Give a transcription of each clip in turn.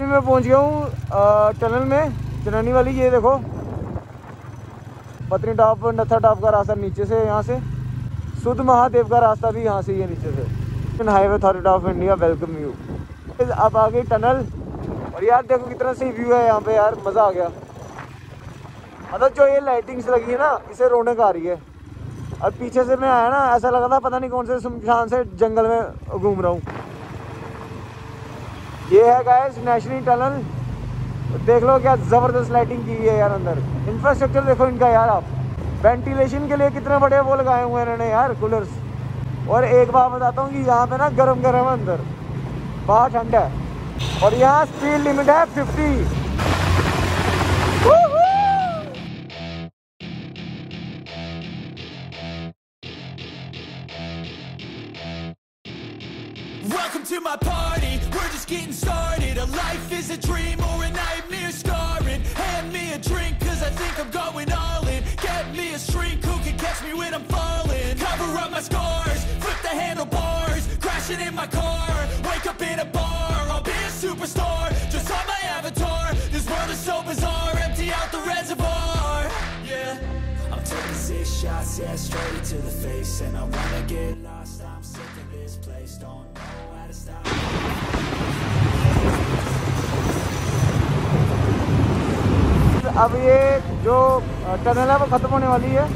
Finally मैं पहुंच गया हूँ टनल में, चननी वाली। ये देखो पत्नी टॉप नत्था टॉप का रास्ता नीचे से, यहाँ से सुध महादेव का रास्ता भी यहाँ से ही है नीचे से। Highway authority of India welcome you. अब आ गई टनल और यार देखो कितना सही व्यू है यहाँ पे यार, मज़ा आ गया। मतलब जो ये लाइटिंग्स लगी है ना, इसे रौनक आ रही है। और पीछे से मैं आया ना, ऐसा लगा था पता नहीं कौन से सुनसान से जंगल में घूम रहा हूँ। ये है गाइस नेशनल टनल, देख लो क्या ज़बरदस्त लाइटिंग की है यार अंदर। इंफ्रास्ट्रक्चर देखो इनका यार, आप वेंटिलेशन के लिए कितने बड़े वो लगाए हुए हैं इन्होंने यार, कूलर्स। और एक बात बताता हूँ कि यहाँ पे ना गरम गरम है अंदर, बाहर ठंडा है। और यहाँ स्पीड लिमिट है 50। Welcome to my party, we're just getting started. A life is a dream or a nightmare scarring. Hand me a drink cause I think I'm going all in. Get me a shrink who can catch me when I'm falling. Cover up my scars, flip the handlebars. Crashing in my car, wake up in a bar. I'll be a superstar, just on my avatar. This world is so bizarre, empty out the reservoir. Yeah, I'm taking 6 shots, yeah, straight to the face. And I wanna get lost, I'm sick of this place. Don't know how to stop. अब ये जो tunnel है वो ख़त्म होने वाली है।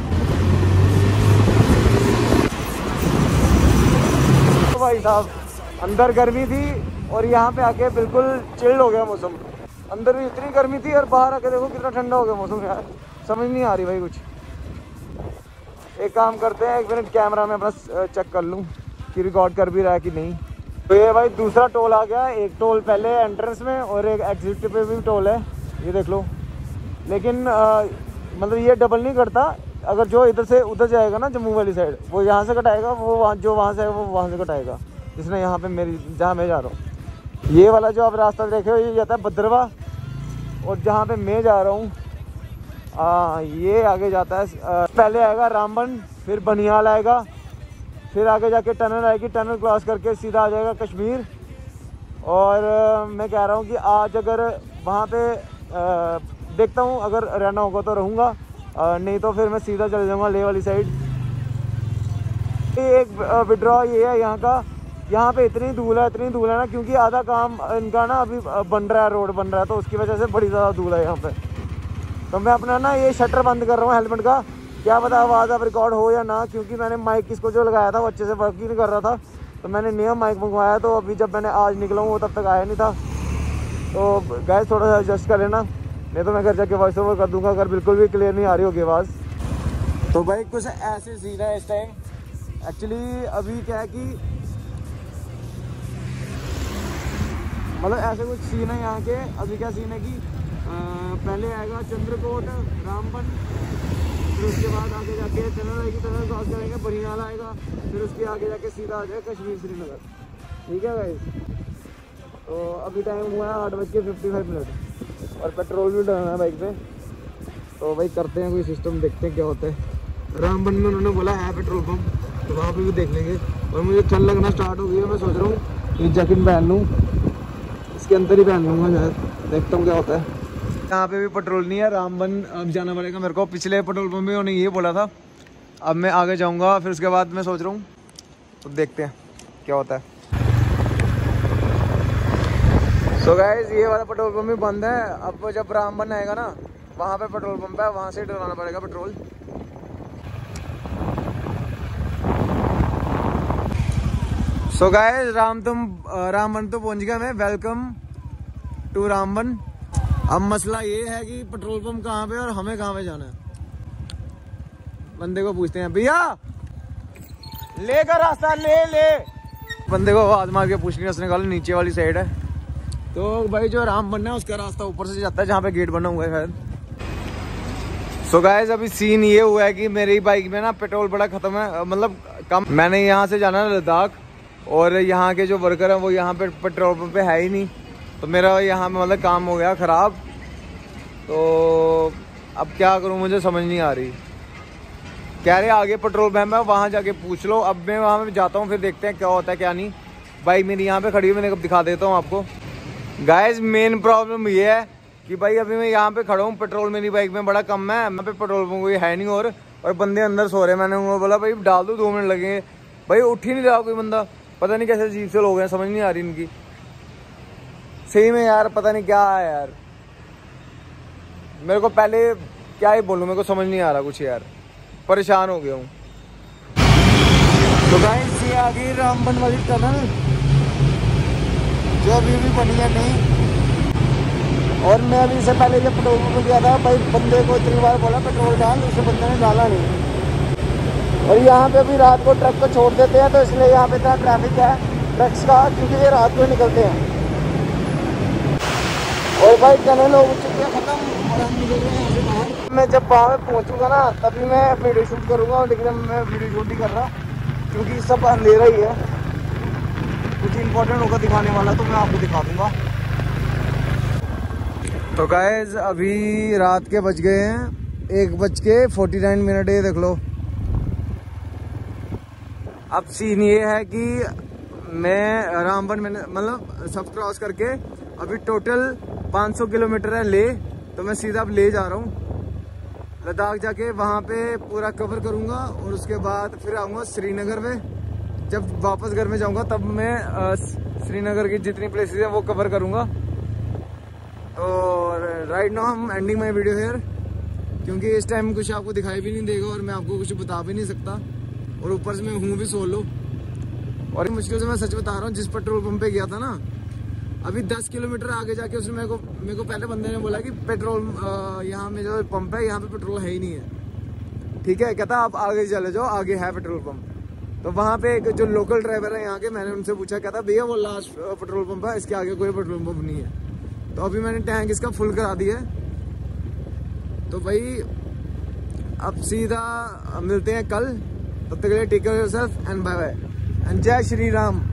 तो भाई साहब अंदर गर्मी थी और यहाँ पे आके बिल्कुल चिल्ड हो गया मौसम। अंदर भी इतनी गर्मी थी और बाहर आके देखो कितना ठंडा हो गया मौसम यार, समझ नहीं आ रही भाई कुछ। एक काम करते हैं, 1 मिनट कैमरा में अपना चेक कर लूँ कि रिकॉर्ड कर भी रहा है कि नहीं। तो ये भाई दूसरा टोल आ गया। एक टोल पहले एंट्रेंस में और एक एग्जिट पे भी टोल है, ये देख लो। लेकिन मतलब ये डबल नहीं करता। अगर जो इधर से उधर जाएगा ना जम्मू वाली साइड, वो यहाँ से कटाएगा, वो वहाँ जो वहाँ से है वो वहाँ से कटाएगा। जिसने यहाँ पे मेरी जहाँ मैं जा रहा हूँ, ये वाला जो आप रास्ता देखे हो ये जाता है भद्रवा। और जहाँ पे मैं जा रहा हूँ ये आगे जाता है, पहले आएगा रामबन, फिर बनियाल आएगा, फिर आगे जाके टनल आएगी। टनल क्रॉस करके सीधा आ जाएगा कश्मीर। और मैं कह रहा हूँ कि आज अगर वहाँ पे देखता हूँ, अगर रहना होगा तो रहूँगा, नहीं तो फिर मैं सीधा चले जाऊँगा लेह वाली साइड। एक विड्रॉ ये है यहाँ का, यहाँ पे इतनी धूल है ना, क्योंकि आधा काम इनका ना अभी बन रहा है, रोड बन रहा है, तो उसकी वजह से बड़ी ज़्यादा धूल है यहाँ पे। तो मैं अपना ना ये शटर बंद कर रहा हूँ हेलमेट का, क्या पता आवाज़ अब रिकॉर्ड हो या ना, क्योंकि मैंने माइक इसको जो लगाया था वो अच्छे से वर्क ही नहीं कर रहा था। तो मैंने नया माइक मंगवाया, तो अभी जब मैंने आज निकला हूँ वो तब तक आया नहीं था। तो गाइस थोड़ा सा एडजस्ट कर लेना, नहीं तो मैं घर जाके वॉइस ओवर कर दूंगा अगर बिल्कुल भी क्लियर नहीं आ रही होगी आवाज़। तो भाई कुछ ऐसे सीन है इस टाइम। एक्चुअली अभी क्या है कि मतलब ऐसे कुछ सीन है यहाँ के। अभी क्या सीन है कि पहले आएगा चंद्रकोट रामबन, फिर उसके बाद आगे जाके टनल आएगी, टनल क्रॉस करेंगे, बनियाल आएगा, फिर उसके आगे जाके सीधा आ जाएगा कश्मीर श्रीनगर। ठीक है गाइस। तो अभी टाइम हुआ है 8:55 और पेट्रोल भी डालना है बाइक पे। तो भाई करते हैं कोई सिस्टम, देखते हैं क्या होता है। रामबन में उन्होंने बोला है पेट्रोल पंप, तो वहाँ पे भी देख लेंगे। और मुझे ठंड लगना स्टार्ट हो गई है, मैं सोच रहा हूँ ये जैकेट पहन लूँ, इसके अंदर ही पहन लूँगा शायद, देखता हूँ क्या होता है। यहाँ पे भी पेट्रोल नहीं है, रामबन अब जाना पड़ेगा मेरे को। पिछले पेट्रोल पंप में उन्होंने ये बोला था, अब मैं आगे जाऊँगा, फिर उसके बाद मैं सोच रहा हूँ, तो देखते हैं क्या होता है। सो गाइस ये वाला पेट्रोल पंप भी बंद है। अब जब रामबन आएगा ना, वहाँ पे पेट्रोल पंप है, वहाँ से डलवाना पड़ेगा पेट्रोल। सो गाइस रामबन तो पहुँच गया मैं। Welcome to Ramban. अब मसला ये है कि पेट्रोल पंप कहाँ पे और हमें कहाँ पे जाना है। बंदे को पूछते हैं, भैया लेकर रास्ता ले। बंदे को आवाज मार के पूछ लिया, उसने कहा नीचे वाली साइड है। तो भाई जो रामबन है उसका रास्ता ऊपर से जाता है, जहाँ पे गेट बना हुआ है शायद। सो गाइस अभी सीन ये हुआ है कि मेरी बाइक में ना पेट्रोल बड़ा खत्म है, मतलब कम। मैंने यहाँ से जाना है लद्दाख, और यहाँ के जो वर्कर हैं वो यहाँ पे पेट्रोल पंप पे है ही नहीं। तो मेरा यहाँ में मतलब काम हो गया ख़राब। तो अब क्या करूँ मुझे समझ नहीं आ रही। कह रहे आगे पेट्रोल पंप है, वहाँ जाके पूछ लो। अब मैं वहाँ पे जाता हूँ, फिर देखते हैं क्या होता है क्या नहीं। बाइक मेरी यहाँ पे खड़ी है, मैंने कब दिखा देता हूँ आपको। गाइस मेन प्रॉब्लम ये है कि भाई अभी मैं यहाँ पे खड़ा हूँ, पेट्रोल मेरी बाइक में बड़ा कम है, यहाँ पे पेट्रोल पंप कोई है नहीं और बंदे अंदर सो रहे हैं। मैंने उनको बोला भाई डाल दो, 2 मिनट लगेंगे, भाई उठ ही नहीं रहा कोई बंदा। पता नहीं कैसे अजीब से लोग हैं, समझ नहीं आ रही इनकी सही में यार, पता नहीं क्या है यार। मेरे को पहले क्या ही बोलूँ, मेरे को समझ नहीं आ रहा कुछ यार, परेशान हो गया हूँ। तो गाइस ये आ गई रामबन वाली टनल जो अभी भी बनी है नहीं। और मैं अभी इससे पहले जब पेट्रोल पंप गया था, भाई बंदे को इतनी बार बोला पेट्रोल डाल, उसे बंदे ने डाला नहीं। और यहाँ पे अभी रात को ट्रक को छोड़ देते हैं, तो इसलिए यहाँ पे इतना ट्रैफिक है ट्रक्स का, क्योंकि ये रात को निकलते हैं। और भाई टनल हो चुकी है खत्म और हम निकल रहे हैं यहाँ से बाहर। मैं जब वहाँ पे पहुँचूंगा ना तभी मैं वीडियो शूट करूँगा, लेकिन मैं वीडियो शूट नहीं कर रहा क्योंकि सब अंधेरा ही है। कुछ इंपॉर्टेंट होगा दिखाने वाला तो मैं आपको दिखा दूंगा। तो गाइस अभी रात के बज गए हैं 1:49। ये देख लो। अब सीन ये है कि मैं रामबन में मतलब सब क्रॉस करके अभी टोटल 500 किलोमीटर है ले, तो मैं सीधा अब ले जा रहा हूँ लद्दाख। जाके वहाँ पे पूरा कवर करूँगा और उसके बाद फिर आऊँगा श्रीनगर में। जब वापस घर में जाऊँगा तब मैं श्रीनगर की जितनी प्लेसेस हैं वो कवर करूँगा। तो राइट नाउ हम एंडिंग माई वीडियो हेयर, क्योंकि इस टाइम कुछ आपको दिखाई भी नहीं देगा और मैं आपको कुछ बता भी नहीं सकता, और ऊपर से मैं हूँ भी सोलो। और मुश्किल से मैं सच बता रहा हूँ, जिस पेट्रोल पंप पे गया था ना, अभी 10 किलोमीटर आगे जाके उसने मेरे को पहले बंदे ने बोला कि पेट्रोल यहाँ में जो पंप है यहाँ पे पेट्रोल है ही नहीं है। ठीक है, कहता आप आगे चले जाओ, आगे है पेट्रोल पंप। तो वहाँ पे एक जो लोकल ड्राइवर है यहाँ के, मैंने उनसे पूछा, कहता भैया वो लास्ट पेट्रोल पंप है, इसके आगे कोई पेट्रोल पंप नहीं है। तो अभी मैंने टैंक इसका फुल करा दिया है। तो भाई अब सीधा मिलते हैं कल, तब तक के लिए take care yourself and bye bye and जय श्री राम।